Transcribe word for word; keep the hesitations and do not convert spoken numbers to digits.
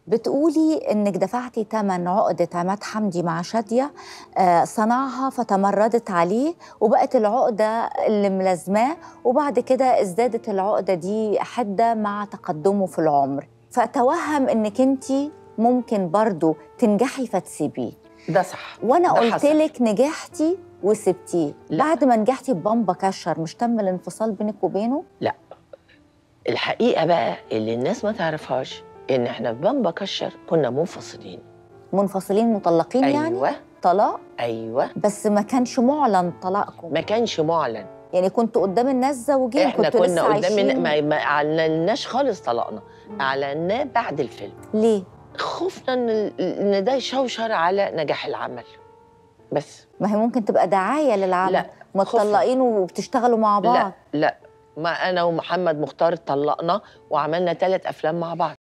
بتقولي إنِّك دفعتِ تمن عقدة عماد حمدي مع شادية، آآ صنعها فتمردت عليه وبقت العقدة اللي ملازماه، وبعد كده ازدادت العقدة دي حدة مع تقدمه في العمر، فتوهم إنِّك أنتِ ممكن برضه تنجحي فتسيبيه. ده صح، وأنا ده قُلت حصل. لِك نجحتِ وسبتيه، لأ. بعد ما نجحتِ ببامبا كشّر مش تم الانفصال بينِك وبينه؟ لأ. الحقيقة بقى اللي الناس ما تعرفهاش إن إحنا في بامبا كشّر كنا منفصلين. منفصلين مطلقين يعني؟ أيوه. طلاق؟ أيوه. بس ما كانش مُعلن طلاقكم. ما كانش مُعلن. يعني كنتم قُدّام الناس زوجين، إحنا كنتم كنا لسه قدّام الن عايشين ما ما أعلناش خالص طلاقنا، أعلناه بعد الفيلم. ليه؟ خوفنا إن ال إن ده يشوشر على نجاح العمل. بس. ما هي ممكن تبقى دعاية للعمل، لأ، خوفنا. متطلقين وبتشتغلوا مع لأ، بعض. لأ، ما أنا ومحمد مختار اتطلقنا وعملنا تلات أفلام مع بعض.